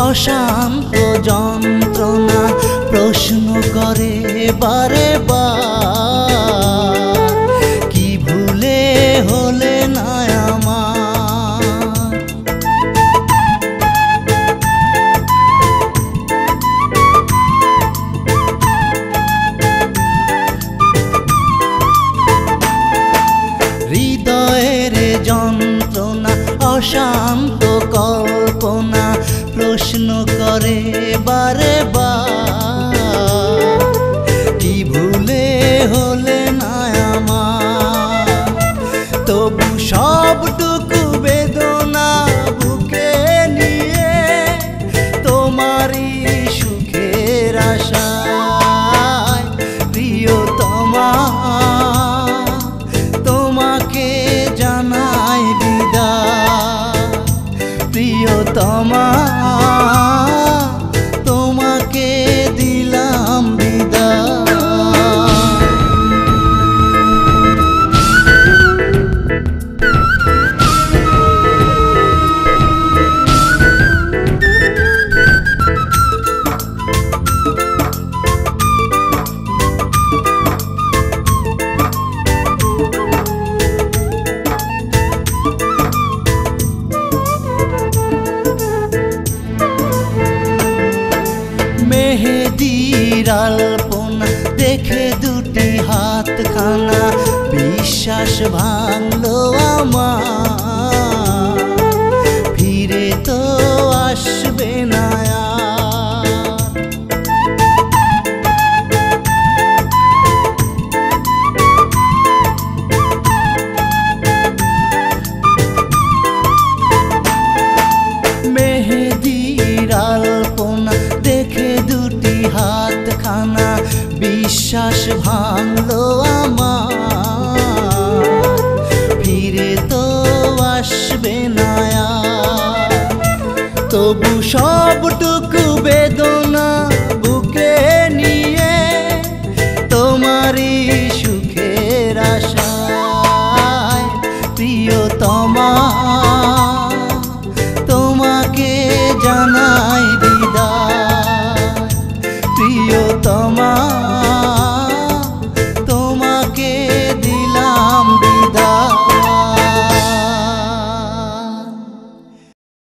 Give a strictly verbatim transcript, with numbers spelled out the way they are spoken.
অশান্ত যন্ত্রণা প্রশ্ন করে বারে বার, কি ভুলে হলে না আমার। হৃদয়ের যন্ত্রণা অশান্ত কল্পনা প্রশ্ন করে বারে বার, কি ভুলে হলে না আমার। তবু সবটুকু বেদনা বুকে নিয়ে তোমারই সুখের আশায় প্রিয়তমা তোমাকে জানাই বিদায়। প্রিয়তমা তোমাকে দিলাম বিদায়। মেহেদির আলপনা দেখে দুটি হাতখানা বিশ্বাস ভাঙলো আমার, ফিরে তো আসবে না আর। মেহেদির আলপনা দেখে দুটি হাতখানা বিশ্বাস ভাঙলো আমার, ফিরে তো আসবে না আর। তবু সবটুকু